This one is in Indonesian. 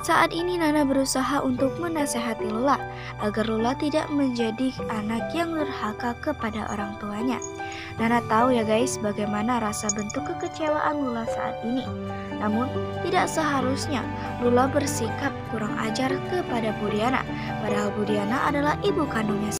Saat ini Nana berusaha untuk menasehati Lula agar Lula tidak menjadi anak yang durhaka kepada orang tuanya. Nana tahu ya guys bagaimana rasa bentuk kekecewaan Lula saat ini. Namun tidak seharusnya Lula bersikap kurang ajar kepada Budiana, padahal Budiana adalah ibu kandungnya.